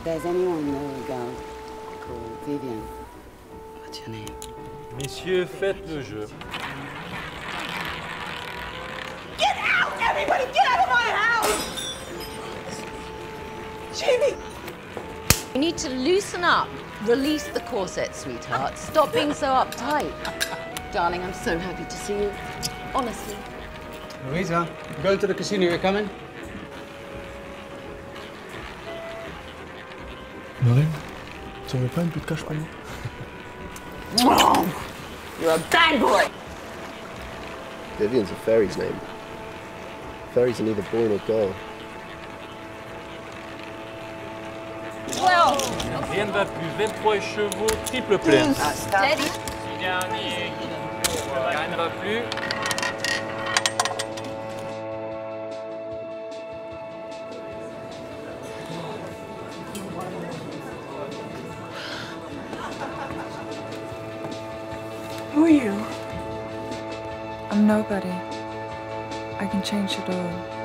Does anyone know a girl called Vivian? What's your name? Messieurs, faites le jeu. Get out! Everybody get out of my house! Jamie! You need to loosen up. Release the corset, sweetheart. Stop being so uptight. Darling, I'm so happy to see you. Honestly. Louisa, going to the casino, you coming? Marie, tu n'aurais pas une peu de cash pour moi? You're a bad boy! Vivian's a fairy's name. Fairies are neither boy nor girl. Well, Rien ne va plus. 23 chevaux, triple plein. Steady. Dernier. Rien ne va plus. Who are you? I'm nobody. I can change it all.